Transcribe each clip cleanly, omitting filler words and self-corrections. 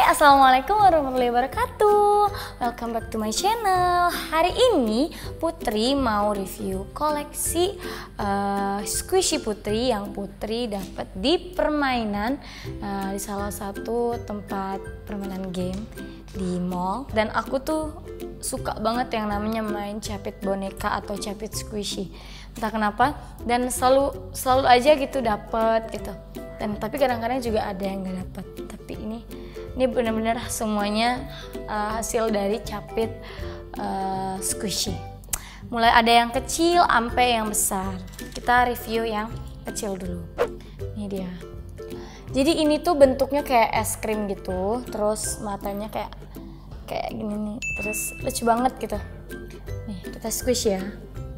Assalamualaikum warahmatullahi wabarakatuh. Welcome back to my channel. Hari ini Putri mau review koleksi squishy Putri yang Putri dapat di permainan di salah satu tempat permainan game di mall. Dan aku tuh suka banget yang namanya main capit boneka atau capit squishy. Entah kenapa, dan selalu aja gitu dapet gitu. Dan tapi kadang-kadang juga ada yang gak dapet. Tapi ini benar-benar semuanya hasil dari capit squishy. Mulai ada yang kecil sampai yang besar. Kita review yang kecil dulu. Ini dia. Jadi ini tuh bentuknya kayak es krim gitu. Terus matanya kayak gini nih. Terus lucu banget gitu. Nih kita squish ya.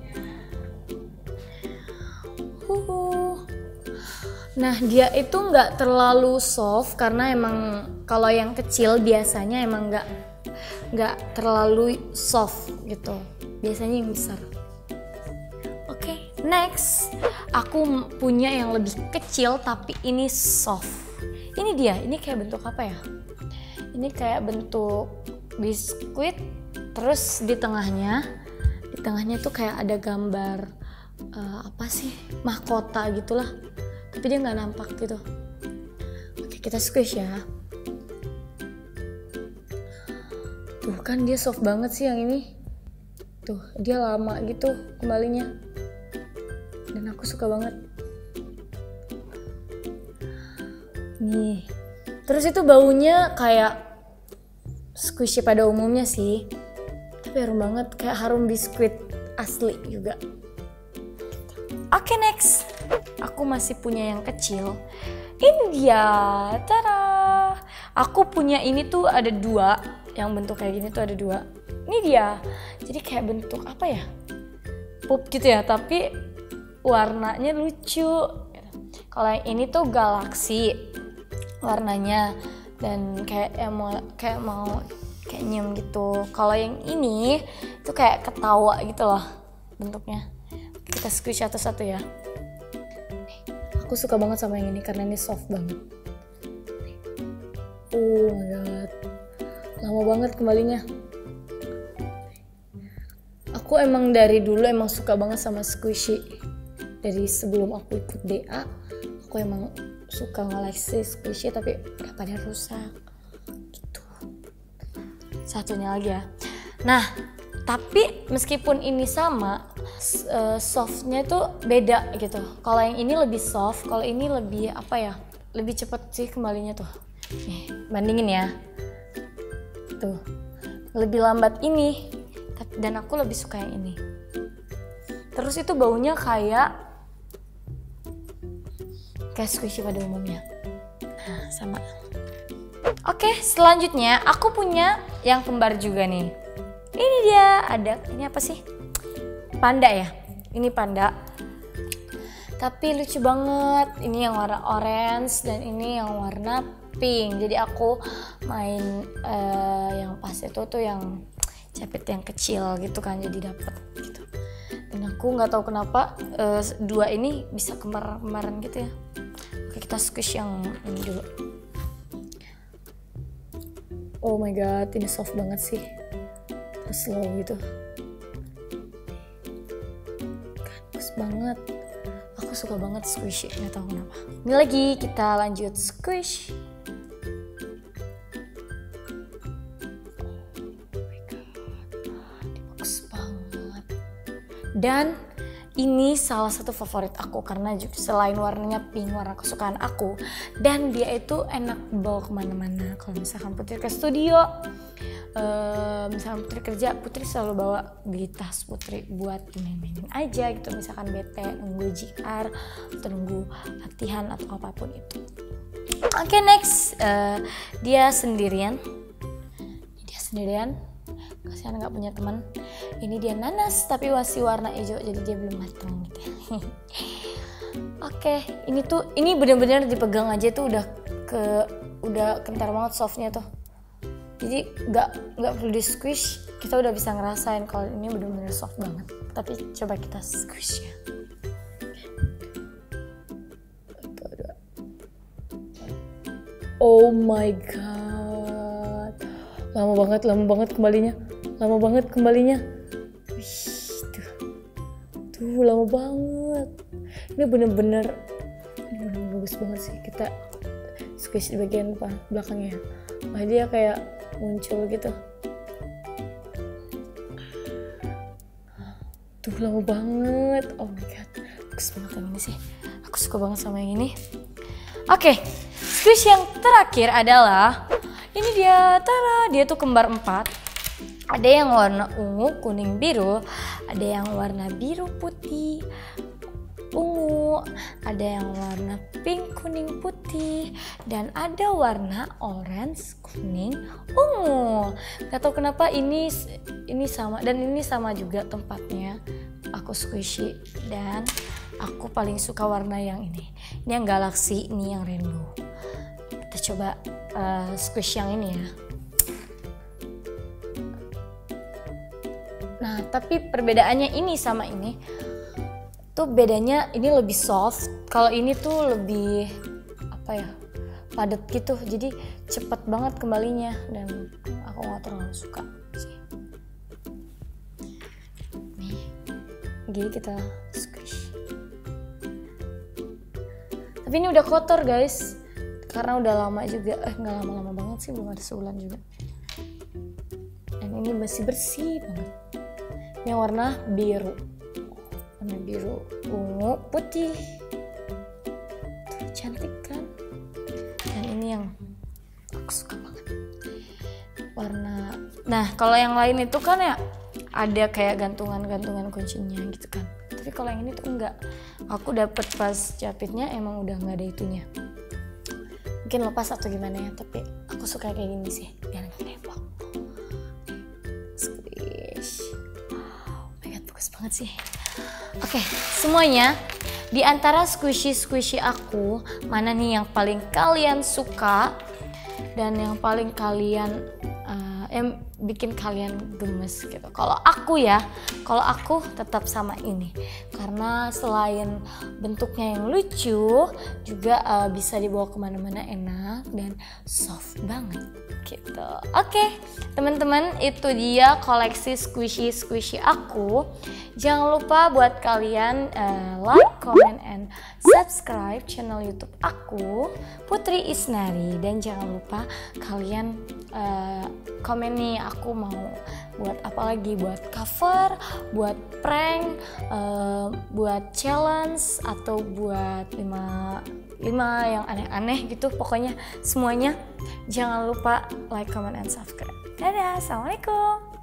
Nah dia itu nggak terlalu soft karena emang kalau yang kecil biasanya emang nggak terlalu soft gitu, biasanya yang besar. Oke, next aku punya yang lebih kecil tapi ini soft. Ini dia, ini kayak bentuk apa ya? Ini kayak bentuk biskuit, terus di tengahnya tuh kayak ada gambar apa sih, mahkota gitulah. Tapi dia nggak nampak gitu. Oke, kita squish ya. Tuh kan dia soft banget sih yang ini. Tuh dia lama gitu kembalinya. Dan aku suka banget. Nih. Terus itu baunya kayak squishy pada umumnya sih. Tapi harum banget, kayak harum biskuit asli juga. Oke, next. Aku masih punya yang kecil. Ini dia, tada! Aku punya ini tuh ada dua, yang bentuk kayak gini tuh ada dua. Ini dia. Jadi kayak bentuk apa ya? Pup gitu ya, tapi warnanya lucu. Kalau yang ini tuh galaksi warnanya dan kayak mau nyem gitu. Kalau yang ini tuh kayak ketawa gitu loh bentuknya. Kita squish satu-satu ya. Aku suka banget sama yang ini karena ini soft banget. Oh my god, lama banget kembalinya. Aku emang dari dulu emang suka banget sama squishy. Dari sebelum aku ikut DA, aku emang suka ngoleksi squishy tapi udah pada rusak gitu. Satunya lagi ya. Nah, tapi meskipun ini sama, softnya tuh beda gitu. Kalau yang ini lebih soft, kalau ini lebih apa ya? Lebih cepet sih kembalinya tuh. Nih, bandingin ya. Tuh, lebih lambat ini. Dan aku lebih suka yang ini. Terus itu baunya kayak squishy pada umumnya. Nah, sama. Oke, selanjutnya aku punya yang kembar juga nih. Ini dia, ini apa sih? Panda ya? Ini panda. Tapi lucu banget. Ini yang warna orange dan ini yang warna pink. Jadi aku main yang pas itu tuh yang capit yang kecil gitu kan, jadi dapet gitu. Dan aku nggak tahu kenapa dua ini bisa kembar-kembaran gitu ya. Oke, kita squish yang ini dulu. Oh my god, ini soft banget sih. Slow gitu, bagus banget. Aku suka banget squishy, nggak tahu kenapa. Ini lagi kita lanjut squish. Oh my god, bagus banget. Dan ini salah satu favorit aku karena selain warnanya pink, warna kesukaan aku, dan dia itu enak bawa kemana-mana. Kalau misalkan Putri ke studio, misalkan Putri kerja, Putri selalu bawa di tas Putri buat main-mainin aja gitu. Misalkan bete nunggu JR atau nunggu latihan atau apapun itu. Oke, next dia sendirian. Kasihan nggak punya teman. Ini dia nanas tapi masih warna hijau, jadi dia belum matang gitu. Oke, ini benar-benar dipegang aja tuh udah kental banget softnya tuh. Jadi nggak perlu di squish, kita udah bisa ngerasain kalau ini benar-benar soft banget. Tapi coba kita squish ya. Oh my god, lama banget kembalinya. Wih, tuh lama banget. Ini bener-bener bagus banget sih. Kita squish di bagian belakangnya. Wah, dia kayak muncul gitu. Tuh lama banget. Oh my god, bagus banget yang ini sih. Aku suka banget sama yang ini. Oke, squish yang terakhir adalah ini dia. Tara, dia tuh kembar 4. Ada yang warna ungu, kuning, biru. Ada yang warna biru, putih, ungu. Ada yang warna pink, kuning, putih. Dan ada warna orange, kuning, ungu. Gak tau kenapa ini sama. Dan ini sama juga tempatnya. Aku squishy. Dan aku paling suka warna yang ini. Ini yang galaxy, ini yang rainbow. Kita coba squish yang ini ya. Nah, tapi perbedaannya ini sama ini tuh bedanya ini lebih soft. Kalau ini tuh lebih padat gitu. Jadi cepet banget kembalinya dan aku nggak terlalu suka sih. Nih, gini kita squish. Tapi ini udah kotor guys, karena udah lama juga. Nggak lama-lama banget sih, belum ada sebulan juga. Dan ini masih bersih banget. Ini warna biru, ungu, putih. Tuh, cantik kan? Dan ini yang aku suka banget. Nah, kalau yang lain itu kan ya ada kayak gantungan kuncinya gitu kan. Tapi kalau yang ini tuh enggak. Aku dapet pas capitnya emang udah nggak ada itunya. Mungkin lepas atau gimana ya, tapi aku suka kayak gini sih, biar nggak nempel. Squish. Bagus banget sih. Oke, semuanya di antara squishy aku, mana nih yang paling kalian suka dan yang paling kalian yang bikin kalian gemes gitu. Kalau aku tetap sama ini, karena selain bentuknya yang lucu, juga bisa dibawa kemana-mana enak dan soft banget gitu. Oke, teman-teman, itu dia koleksi squishy aku. Jangan lupa buat kalian like, comment, and subscribe channel YouTube aku, Putri Isnari. Dan jangan lupa kalian komen nih, aku mau buat apa lagi, buat cover, buat prank, buat challenge, atau buat 5 yang aneh-aneh gitu. Pokoknya semuanya jangan lupa like, comment, and subscribe. Dadah, assalamualaikum.